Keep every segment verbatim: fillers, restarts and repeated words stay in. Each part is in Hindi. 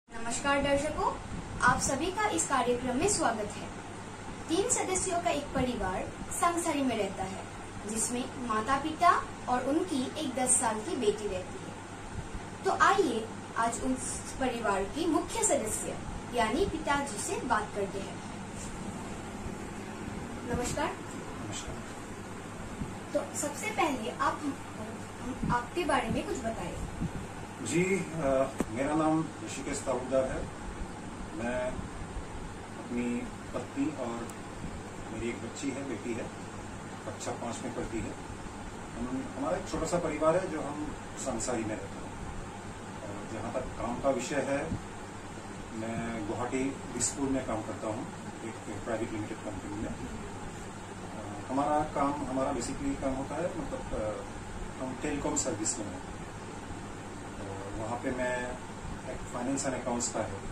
नमस्कार दर्शकों, आप सभी का इस कार्यक्रम में स्वागत है। तीन सदस्यों का एक परिवार संगसरी में रहता है, जिसमें माता पिता और उनकी एक दस साल की बेटी रहती है। तो आइए आज उस परिवार की मुख्य सदस्य यानी पिताजी से बात करते हैं। नमस्कार। नमस्कार। तो सबसे पहले आप हम आपके बारे में कुछ बताएं। जी आ, मेरा नाम ऋषिकेश तालुकदार है। मैं अपनी पत्नी और मेरी एक बच्ची है, बेटी है, कक्षा पाँच में पढ़ती है। हम हमारा एक छोटा सा परिवार है जो हम संसारी में रहते हैं। और जहाँ तक काम का विषय है, मैं गुवाहाटी दिसपुर में काम करता हूँ, एक प्राइवेट लिमिटेड कंपनी में। आ, हमारा काम हमारा बेसिकली काम होता है, मतलब आ, हम टेलीकॉम सर्विस में हैं। वहाँ पे मैं एक फाइनेंस एंड अकाउंट्स का है।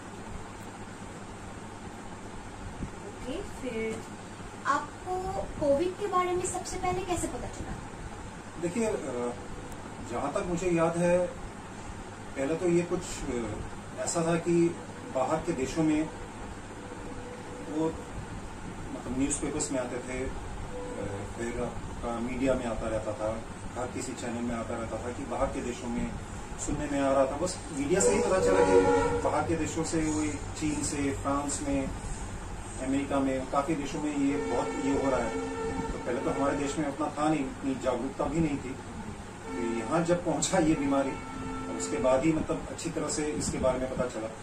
ओके, फिर आपको कोविड के बारे में सबसे पहले कैसे पता चला? देखिए, जहाँ तक मुझे याद है, पहले तो ये कुछ ऐसा था कि बाहर के देशों में वो मतलब न्यूज़पेपर्स में आते थे, फिर आपका मीडिया में आता रहता था, हर किसी चैनल में आता रहता था कि बाहर के देशों में सुनने में आ रहा था। बस मीडिया से ही पता चला कि बाहर के देशों से, वही चीन से, फ्रांस में, अमेरिका में, काफी देशों में ये बहुत ये हो रहा है। तो पहले तो हमारे देश में उतना था नहीं, इतनी जागरूकता भी नहीं थी। तो यहाँ जब पहुंचा ये बीमारी, तो उसके बाद ही मतलब अच्छी तरह से इसके बारे में पता चला।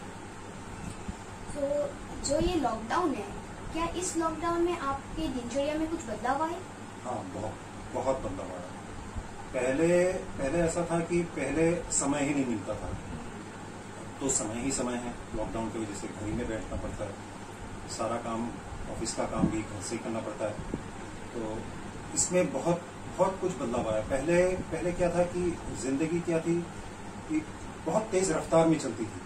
तो जो ये लॉकडाउन है, क्या इस लॉकडाउन में आपके दिनचर्या में कुछ बदलाव आए? हाँ, बहुत बहुत बदलाव आया। पहले पहले ऐसा था कि पहले समय ही नहीं मिलता था। तो समय ही समय है, लॉकडाउन की वजह से घर ही में बैठना पड़ता है, सारा काम, ऑफिस का काम भी घर से ही करना पड़ता है। तो इसमें बहुत बहुत कुछ बदलाव आया। पहले पहले क्या था कि जिंदगी क्या थी कि बहुत तेज रफ्तार में चलती थी।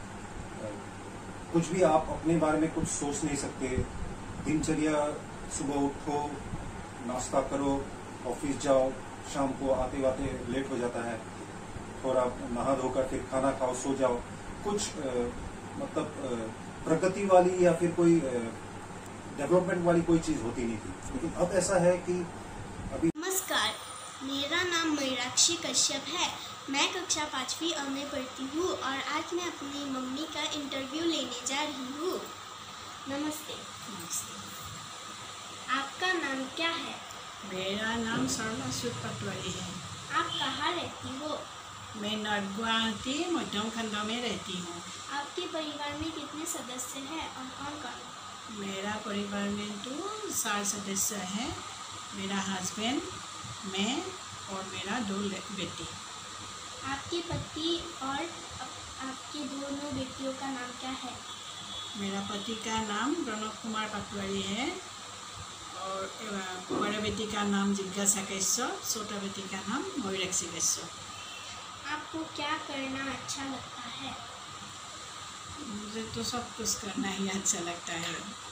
कुछ भी आप अपने बारे में कुछ सोच नहीं सकते। दिनचर्या, सुबह उठो, नाश्ता करो, ऑफिस जाओ, शाम को आते आते लेट हो जाता है, थोड़ा नहा धोकर फिर खाना खाओ, सो जाओ। कुछ आ, मतलब आ, प्रगति वाली या फिर कोई डेवलपमेंट वाली कोई चीज होती नहीं थी। लेकिन अब ऐसा है कि अभी। नमस्कार, मेरा नाम मयूराक्षी कश्यप है। मैं कक्षा पाँचवीं अ में पढ़ती हूँ और आज मैं अपनी मम्मी का इंटरव्यू लेने जा रही हूँ। नमस्ते। नमस्ते। आपका नाम क्या है? मेरा नाम सरला सूद पटवारी है। आप कहाँ रहती हो? मैं नॉर्थ गुवाहाटी मध्यम खंड में रहती हूँ। आपके परिवार में कितने सदस्य हैं और कौन कौन? मेरा परिवार में तो चार सदस्य हैं। मेरा हस्बैंड, मैं और मेरा दो बेटी। आपकी पति और आपकी दोनों बेटियों का नाम क्या है? मेरा पति का नाम प्रणव कुमार पटवारी है और बड़े बेटी का नाम जिज्ञासा कश्यप, छोटा बेटी का नाम मयूराक्षी कश्यप। आपको क्या करना अच्छा लगता है? मुझे तो सब कुछ करना ही अच्छा लगता है।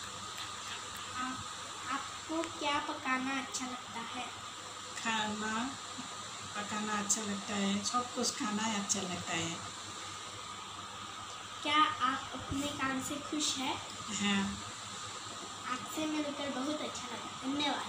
आप, आपको क्या पकाना अच्छा लगता है? खाना पकाना अच्छा लगता है, सब कुछ खाना अच्छा लगता है। क्या आप अपने काम से खुश हैं? हाँ। आपसे मिलकर बहुत अच्छा लगा। धन्यवाद।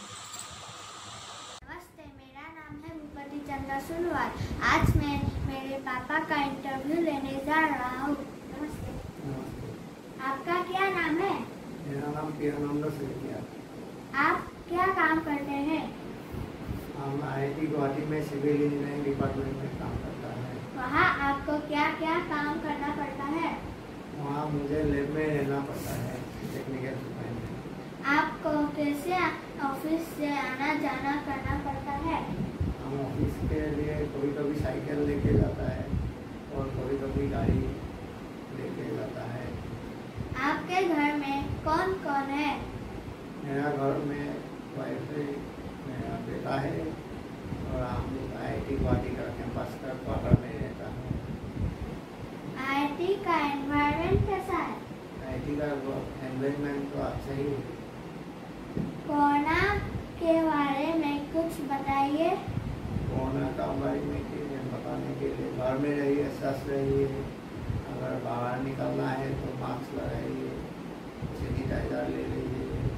नमस्ते, मेरा नाम है भूपति चंद्र सुनवार। आज मैं मेरे पापा का इंटरव्यू लेने जा रहा हूँ। नमस्ते। आपका क्या नाम है? मेरा नाम पीरानंद सिंह। आप क्या काम करते हैं? हम आई आई टी गुवाहाटी में सिविल इंजीनियरिंग डिपार्टमेंट में काम करता है। वहाँ आपको क्या क्या काम करना पड़ता है? वहाँ मुझे लैब में रहना पड़ता है, टेक्निकल डिपार्टमेंट में। आपको कैसे ऑफिस से आना जाना करना पड़ता है? हम ऑफिस के लिए कभी कभी साइकिल लेके जाता है और कभी कभी गाड़ी लेके जाता है। आपके घर में कौन कौन है? मेरा घर में वाइफ है, मेरा बेटा है और हम लोग आई आई टी गुवाहाटी का कैंपस का क्वार्टर में रहता है। आई आई टी का एनवायरनमेंट कैसा है? आई आई टी का एनवायरनमेंट तो अच्छा ही है। कोरोना के बारे में कुछ बताइए। कोरोना का बारे में बताने के लिए घर में रहिए, स्वस्थ रहिए, अगर अगर बाहर निकलना है तो मास्क लगाइए, सैनिटाइजर ले लीजिए।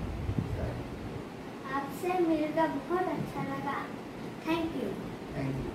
आपसे मिलकर बहुत अच्छा लगा। Thank you. Thank you.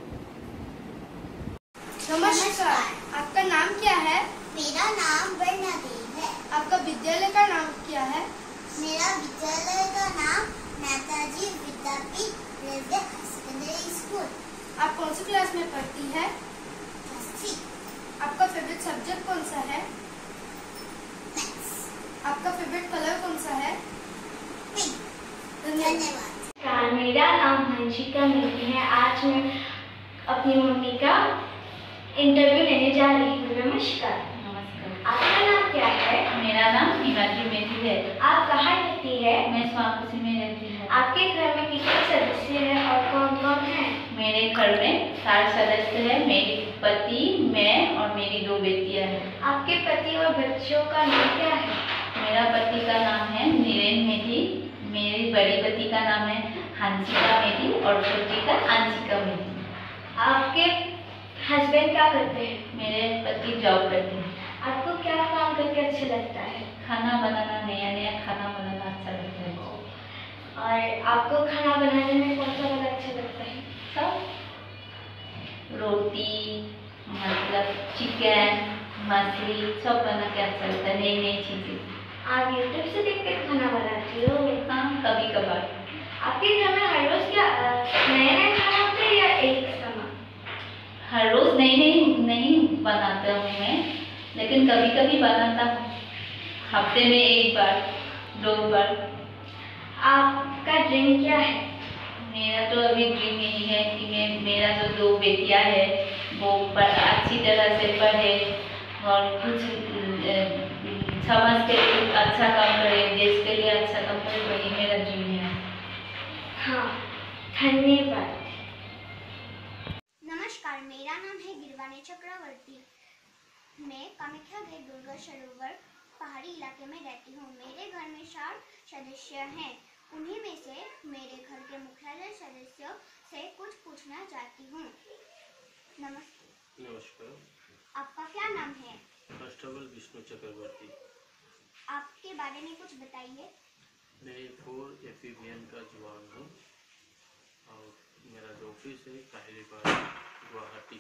नमस्कार, आपका नाम क्या है? मेरा नाम वर्णादेव है। आपका विद्यालय का नाम क्या है? मेरा विद्यालय का नाम Netaji Vidyapeeth railway secondary school. आप कौन सी क्लास में पढ़ती है? दसवीं। आपका फेवरेट सब्जेक्ट कौन सा है? मैथ्स। आपका फेवरेट कलर कौन सा है? पिंक। धन्यवाद। धन्यवाद। मेरा नाम हंसिका मेहती है। आज मैं अपनी मम्मी का इंटरव्यू लेने जा रही हूँ। नमस्कार। नमस्कार। आपका नाम क्या है? मेरा नाम हिमाद्री मेहती है। आप कहाँ रहती है? मैं स्वाकुसी में रहती हूँ। आपके घर में कितने सदस्य हैं और कौन कौन हैं? मेरे घर में चार सदस्य हैं, मेरी पति, मैं और मेरी दो बेटियां हैं। आपके पति और बच्चों का नाम क्या है? मेरा पति का नाम है नीरेन मेहती, मेरी बड़ी पति का नाम है हंसिका मेहती और छोटी का अंशिका मेहती। आपके हस्बैंड क्या करते हैं? मेरे पति जॉब करते हैं। आपको क्या काम करके अच्छा लगता है? खाना बनाना, नया नया खाना बनाना अच्छा लगता है। और आपको खाना बनाने में कौन सा वाला अच्छा लगता है? सब रोटी, मतलब चिकन, मछली सब बना के अच्छा लगता है, नई नई चीजें। आप यूट्यूब से देख कर खाना बनाती हो? हाँ, कभी कभार। आपके घर में हर रोज क्या नया नया खाना होता है या एक समान? हर रोज नई नई नहीं बनाता हूँ मैं, लेकिन कभी कभी बनाता हूँ, हफ्ते में एक बार दो बार। आपका ड्रीम क्या है? मेरा तो अभी ड्रीम यही है कि मैं मेरा जो दो बेटियां है वो पर अच्छी तरह से पढ़े और कुछ समाज के लिए अच्छा काम करे, देश के लिए अच्छा काम करे, वही मेरा ड्रीम है। हाँ, धन्यवाद। नमस्कार, मेरा नाम है गिरवानी चक्रवर्ती। मैं कामाख्या गेट दुर्गा सरोवर पहाड़ी इलाके में रहती हूँ। मेरे घर में चार सदस्य हैं। उन्हीं में से मेरे घर के मुख्यालय सदस्यों से कुछ पूछना चाहती हूँ। नमस्ते। नमस्कार। आपका क्या नाम है? कांस्टेबल विष्णु चक्रवर्ती। आपके बारे में कुछ बताइए। मैं फोर एफीबियन का जवान हूँ और मेरा जो ऑफिस है काहिलीपाड़ गुवाहाटी।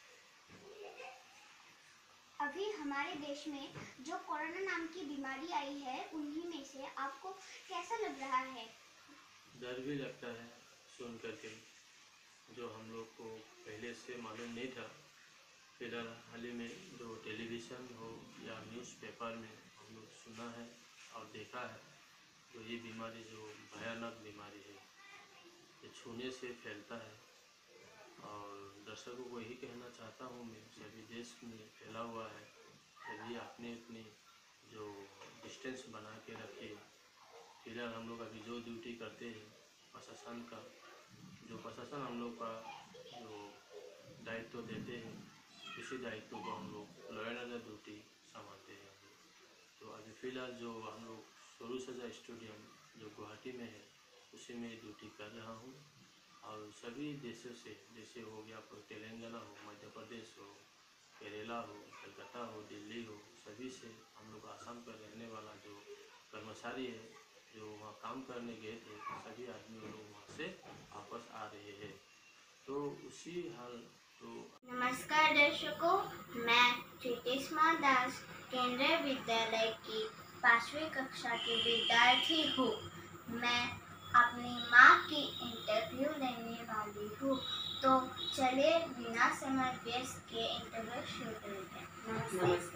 अभी हमारे देश में जो कोरोना नाम की बीमारी आई है, उन्हीं में से आपको कैसा लग रहा है? डर भी लगता है सुन करके, जो हम लोग को पहले से मालूम नहीं था। फिलहाल हाल ही में जो टेलीविज़न हो या न्यूज़पेपर में हम लोग सुना है और देखा है, तो ये बीमारी जो भयानक बीमारी है, ये छूने से फैलता है। और दर्शकों को यही कहना चाहता हूँ मैं, सभी देश में फैला हुआ है, सभी अपने अपने जो डिस्टेंस बना के रखिए। फिलहाल हम लोग अभी जो ड्यूटी करते हैं प्रशासन का, जो प्रशासन हम लोग का जो दायित्व देते हैं, इसी दायित्व को हम लोग लॉ एंड ऑर्डर ड्यूटी संभालते हैं। तो अभी फ़िलहाल जो हम लोग सोलू सजा स्टेडियम जो गुवाहाटी में है, उसी में ड्यूटी कर रहा हूँ। और सभी देशों से, जैसे हो गया कोई तेलंगाना हो, मध्य प्रदेश हो, केरला हो, कलकत्ता हो, दिल्ली हो, सभी से हम लोग आसाम का रहने वाला जो कर्मचारी है, जो वहाँ काम करने गए थे, सभी आदमी लोग वहाँ से वापस आ रहे हैं। तो उसी हाल तो नमस्कार दर्शकों, मैं चेतेश्वर दास केंद्रीय विद्यालय की पांचवी कक्षा की विद्यार्थी हूँ। मैं अपनी माँ की इंटरव्यू लेने वाली हूँ, तो चलिए बिना समय वेस्ट के इंटरव्यू शुरू करते हैं। नमस्ते।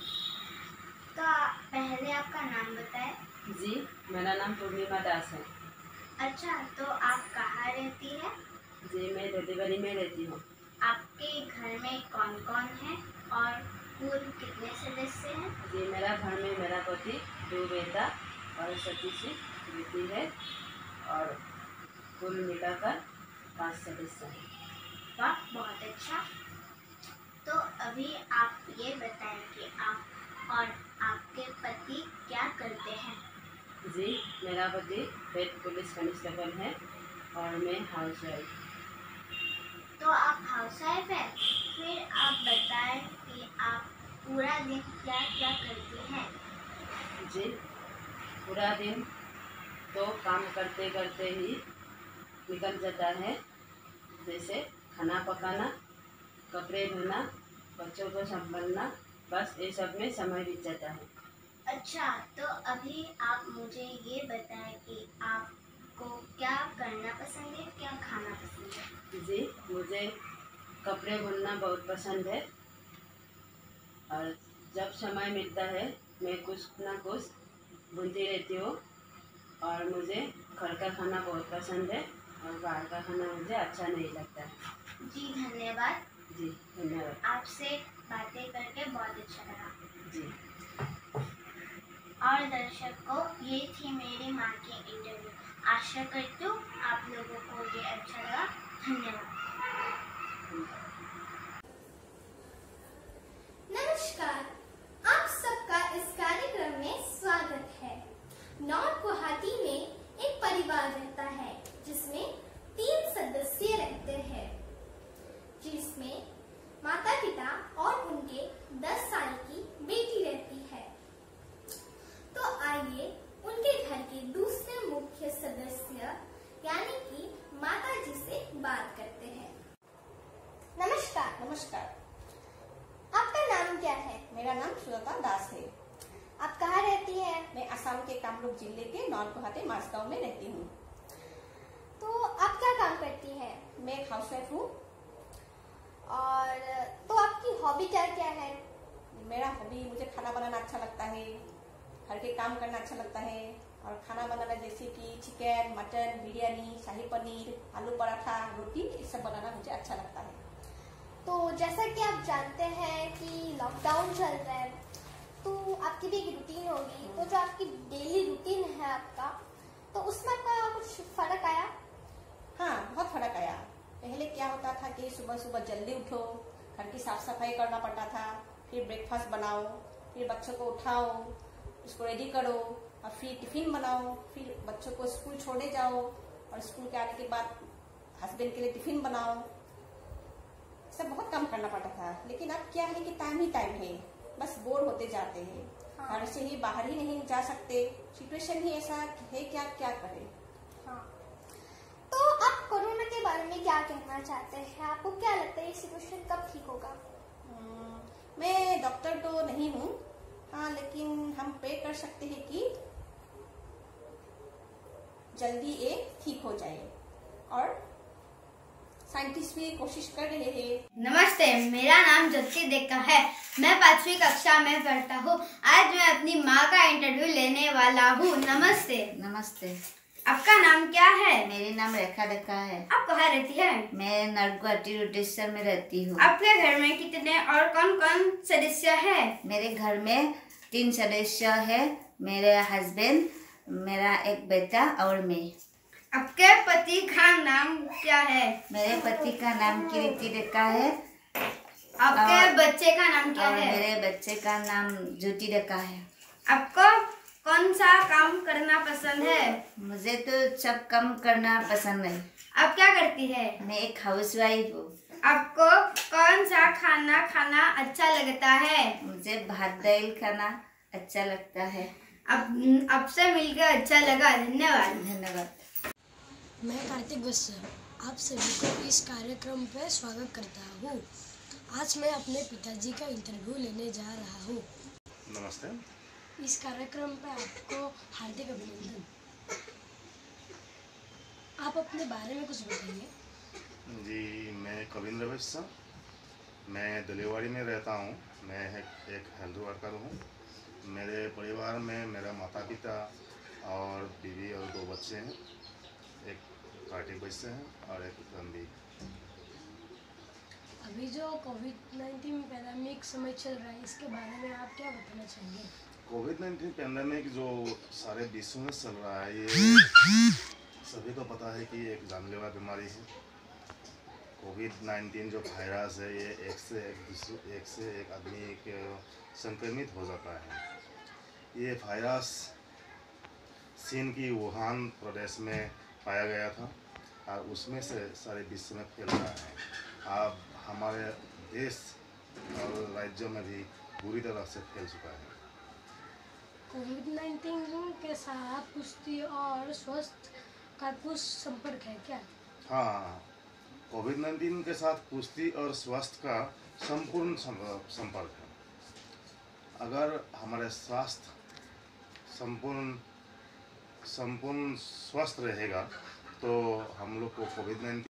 तो पहले आपका नाम बताएं। जी, मेरा नाम पूर्णिमा दास है। अच्छा, तो आप कहाँ रहती है? जी, मैं देदेवरी में रहती हूँ। आपके घर में कौन कौन है और कुल कितने सदस्य हैं? जी, मेरा घर में मेरा पति, दो बेटा और सती सी बेटी है और कुल मिलाकर पांच सदस्य हैं। वाह, बहुत अच्छा। तो अभी आप ये बताएं कि आप और आपके पति क्या करते हैं? जी, मेरा पति हेड पुलिस कांस्टेबल है और मैं हाउस वाइफ। तो आप हाउस वाइफ है, फिर आप बताएं कि आप पूरा दिन क्या क्या करते हैं? जी, पूरा दिन तो काम करते करते ही निकल जाता है, जैसे खाना पकाना, कपड़े धोना, बच्चों को संभालना, बस ये सब में समय बीत जाता है। अच्छा, तो अभी आप मुझे ये बताएं कि आपको क्या करना पसंद है, क्या खाना पसंद है? जी, मुझे कपड़े बुनना बहुत पसंद है और जब समय मिलता है मैं कुछ ना कुछ बुनती रहती हूँ। और मुझे घर का खाना बहुत पसंद है और बाहर का खाना मुझे अच्छा नहीं लगता है। जी धन्यवाद। जी धन्यवाद। आपसे बातें करके बहुत अच्छा लगा। जी। और दर्शकों, ये थी मेरी माँ की इंटरव्यू। आशा करती हूँ आप लोगों को ये अच्छा लगा। धन्यवाद। नमस्कार, आप सबका इस कार्यक्रम में स्वागत है। नॉर्थ गुवाहाटी में एक परिवार रहता है जिसमें तीन सदस्य रहते हैं, जिसमें माता पिता और उनके दस साल की बेटी रहती है। तो आइए उनके घर के दूसरे मुख्य सदस्य यानी कि माता जी से बात करते हैं। नमस्कार। नमस्कार। आपका नाम क्या है? मेरा नाम सुलता दास है। आप कहाँ रहती हैं? मैं असम के कामरूप जिले के नॉर्थ गुवाहाटी मासगांव में रहती हूँ। तो आप क्या काम करती हैं? मैं एक हाउसवाइफ हूँ। और तो आपकी हॉबी क्या क्या है? मेरा हॉबी, मुझे खाना बनाना अच्छा लगता है, घर के काम करना अच्छा लगता है और खाना बनाना जैसे कि चिकन, मटन, बिरयानी, शाही पनीर, आलू पराठा, रोटी, ये सब बनाना मुझे अच्छा लगता है। तो जैसा कि आप जानते हैं कि लॉकडाउन चल रहा है, तो आपकी भी एक रूटीन होगी। तो जो आपकी डेली रूटीन है आपका, तो उसमें आपका कुछ फर्क आया? हाँ, बहुत फर्क आया। पहले क्या होता था कि सुबह सुबह जल्दी उठो, घर की साफ सफाई करना पड़ता था, फिर ब्रेकफास्ट बनाओ, फिर बच्चों को उठाओ, उसको रेडी करो और फिर टिफिन बनाओ, फिर बच्चों को स्कूल छोड़े जाओ और स्कूल के आने के बाद हस्बैंड के लिए टिफिन बनाओ। सब बहुत कम करना पड़ता था। लेकिन अब क्या है कि टाइम ही टाइम है, बस बोर होते जाते हैं। हाँ। घर से ही बाहर ही नहीं जा सकते, सिचुएशन ही ऐसा है कि आप क्या करें। हाँ। तो आप कोरोना के बारे में क्या कहना चाहते हैं? आपको क्या लगता है ये सिचुएशन कब ठीक होगा? मैं डॉक्टर तो नहीं हूँ, हाँ, लेकिन हम प्रे कर सकते हैं कि जल्दी ये ठीक हो जाए और साइंटिस्ट भी कोशिश कर रहे हैं। नमस्ते, मेरा नाम ज्योति देक्का है। मैं पांचवी कक्षा में पढ़ता हूँ। आज मैं अपनी माँ का इंटरव्यू लेने वाला हूँ। नमस्ते। नमस्ते। आपका नाम क्या है? मेरी नाम रेखा देक्का है। आप कहाँ रहती है? मैं नॉर्थ गुवाहाटी रोटेश्वर में रहती हूँ। आपके घर में कितने और कौन कौन सदस्य है? मेरे घर में तीन सदस्य है, मेरे हस्बैंड, मेरा एक बेटा और मैं। आपके पति का नाम क्या है? मेरे पति का नाम कीर्ति देक्का है। आपके बच्चे का नाम क्या और है? मेरे बच्चे का नाम ज्योति देक्का है। आपको कौन सा काम करना पसंद है? मुझे तो सब काम करना पसंद है। आप क्या करती है? मैं एक हाउसवाइफ हूँ। आपको कौन सा खाना खाना अच्छा लगता है? मुझे भात दाल खाना अच्छा लगता है। अब आपसे मिलकर अच्छा लगा। धन्यवाद। धन्यवाद। मैं कार्तिक वत्स आप सभी को इस कार्यक्रम पर स्वागत करता हूँ। आज मैं अपने पिताजी का इंटरव्यू लेने जा रहा हूँ। नमस्ते। इस कार्यक्रम पर आपको हार्दिक अभिनंदन। आप अपने बारे में कुछ बताइए। जी, मैं कविंद्र वत्स, मैं दलेवाड़ी में रहता हूँ। मैं एक, एक हेल्थ वर्कर हूँ। मेरे परिवार में मेरा माता पिता और बीवी और दो बच्चे हैं। एक कार्तिक वत्स है और एक रणदीप। अभी जो कोविड नाइन्टीन पैंडेमिक समय चल रहा है, इसके बारे में आप क्या बताना चाहेंगे? कोविड नाइन्टीन पैंडेमिक जो सारे विश्व में चल रहा है, ये सभी को पता है कि एक जानलेवा बीमारी है। कोविड नाइन्टीन जो वायरस है, ये एक से एक दूसरे एक से एक आदमी के संक्रमित हो जाता है। ये वायरस चीन की वुहान प्रदेश में पाया गया था और उसमें से सारे विश्व में फैल रहा है। अब हमारे देश और राज्यों में भी बुरी तरह से फैल चुका है। कोविड नाइन्टीन के साथ पुष्टि और स्वास्थ्य का कुछ संपर्क है क्या? हाँ, कोविड नाइन्टीन के साथ पुष्टि और स्वास्थ्य का संपूर्ण संपर्क है। अगर हमारे स्वास्थ्य संपूर्ण संपूर्ण स्वस्थ रहेगा तो हम लोग को कोविड नाइन्टीन